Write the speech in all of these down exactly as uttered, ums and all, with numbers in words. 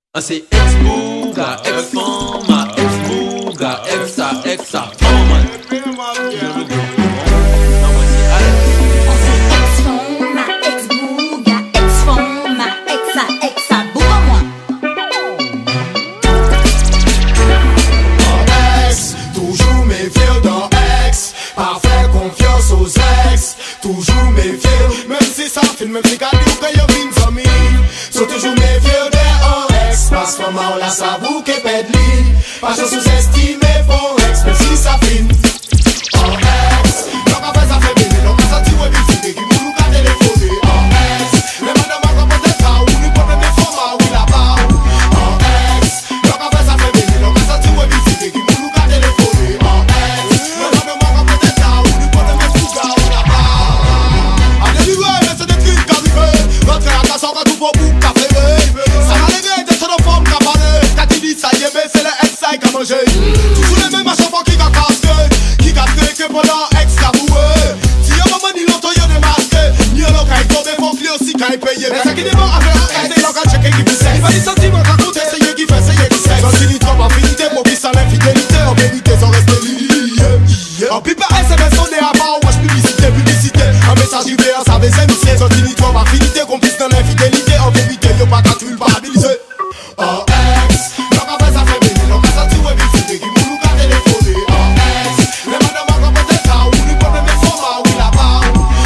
Ah, c'est ex-bouga, ex-femme, ex-bouga, exa, exa, oh man. Toujours méfier, même si ça filme, même si quand you que you vins amis. So toujours méfier de un ex, parce que maman la savou que pedli. Pas de sous-estimer pour ex, même si ça filme. Un ex, donc après ça fait bébé, donc ça tu vois visiter, qui nous qu'à téléphoner. Un ex, mais madame a comme peut-être ça, ou nous prenons des formats, oui là-bas. Un ex, donc après ça fait bébé, donc ça tu vois visiter, qui nous qu'à téléphoner. Un ex, mais madame a comme peut-être ça, ou nous prenons des formats, oui là-bas. Rentrer à casa quand tout va pour café. Ça m'a légué de son forme cabanée. Quand il dit ça y est, c'est le ex-saï qui a mangé. Toujours les mêmes machins qui a cassé. Qui a fait que pendant ex-caboué. Si y'a maman ni l'autre y'a démasqué. Ni y'a l'autre qui a tombé, faut qu'il aussi qui a payé. Mais ça qui n'est pas avec un ex, c'est l'autre qui a checké qui poussait. Il va des sentiments qu'à côté, c'est y'a qui fait, c'est y'a qui sait. Quand il dit trop affinité, pour qu'il s'en infidélité. En vérité, sans rester lié. En pipa S M S, on est à part, wesh, publicité, publicité. Un message I V A, ça baisse émissé. Quand il dit trop affinité, qu'on puisse dans l'infidélité. En vérité, y'a pas qu'à tu le parabiliser. Un ex, donc après ça fait bébé, donc ça tu veux visiter, qui m'a nous qu'à téléphoner. Un ex, mais madame a comme peut-être ça, ou nous prenons mes formats, oui là-bas.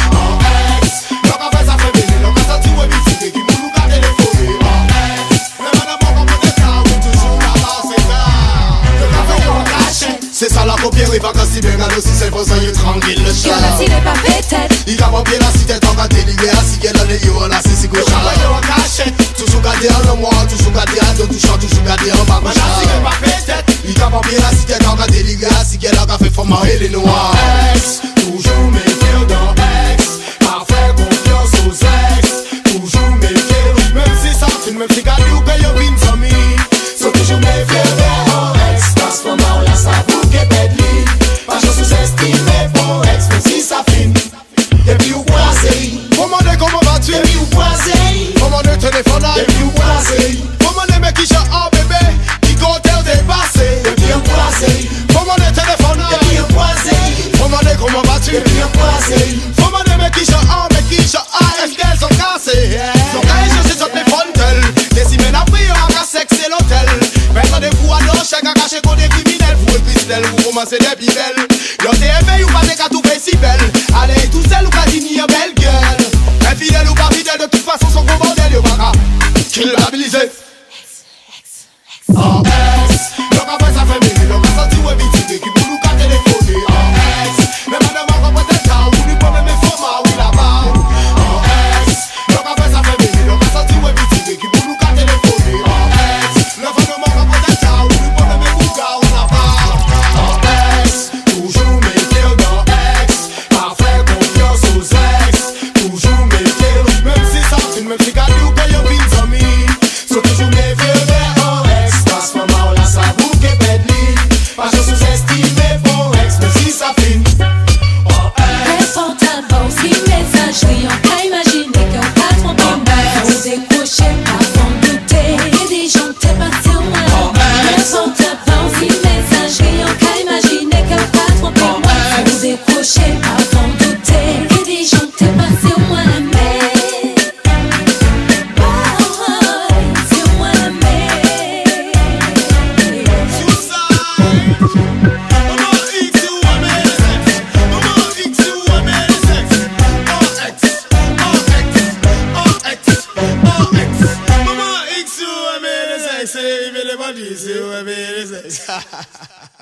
Un ex, donc après ça fait bébé, donc ça tu veux visiter, qui m'a nous qu'à téléphoner. Un ex, mais madame a comme peut-être ça, ou toujours là-bas, c'est ça. Le café est en cachet. C'est ça la paupière, il va casser bien, regarde aussi, c'est pour ça il est tranquille, le chat. Y'en a si les pas peut-être. Il a bien la cité, tant qu'à t'éliminer, assis qu'elle en est, y'en a si c'est que chat. Toujours gardé en moi, toujours gardé en deux, toujours, toujours gardé en bas. Maintenant, si qu'elle pas fait tête, il a pas bien la cité, tant qu'à t'éliminer, assis qu'elle a fait format et les noirs. Ex, toujours méfier d'un ex, parfait confiance aux ex, toujours méfier, même si ça filme, même si gardé ou que y'a vins amis. So toujours méfier d'un ex, parce que maman la savou que pedli. Pas de sous-estimer pour ex, même si ça filme. Et puis ou croisé, comment de comment vas-tu? Et puis ou croisé, comment de téléphone? Et puis ou croisé, comment de mec qui chante en bébé, qui compte dépassé? Et puis ou croisé, comment de téléphone? Et puis ou croisé, comment de comment vas-tu? Et puis ou croisé, comment de mec qui chante en mec qui chante en est-ce qu'elles sont cassées? Sont cassées, je sais sur les frontales. Des semaines après, on a sexé l'hôtel. Maintenant des coups à l'eau, chacun caché qu'on est criminel. Vous et Christelle, vous commencez des bibelles. L'on t'est aimé ou pas des qu'à tout fait si belle. Allez, tout seul ou pas digné, belle gueule. Infidèle ou pas fidèle, de toute façon, son gros bordel, y'a pas qu'à culpabiliser. En ex, donc après ça fait bébé, donc ça tu veux visiter, qui vous nous qu'à téléphoner. En ex, mais madame a comme peut-être ça, ou nous prenons mes formats, oui là-bas. En ex, donc après ça fait bébé, donc ça tu veux visiter, qui vous nous qu'à téléphoner. En ex, le fondement comme peut-être ça, ou nous prenons mes bougas, oui là-bas. En ex, toujours méfier d'un ex, parfait confiance aux ex, toujours méfier, même si ça filme, même si gardé ou que y'a vins amis. So toujours méfier d'un ex, parce que maman la savou que pedli. Pas de sous-estimer pour ex, même si ça filme. Oh ex, Répond avant si messagerie, on t'a imaginé qu'on t'a trompé. Faut décrocher avant de douter, et des gens t'es parti au moins. Répond avant si messagerie, on t'a imaginé qu'on t'a trompé. Faut décrocher avant de douter, et des gens t'es parti au moins. c'est, il veut les bandits, c'est, ouais, mais les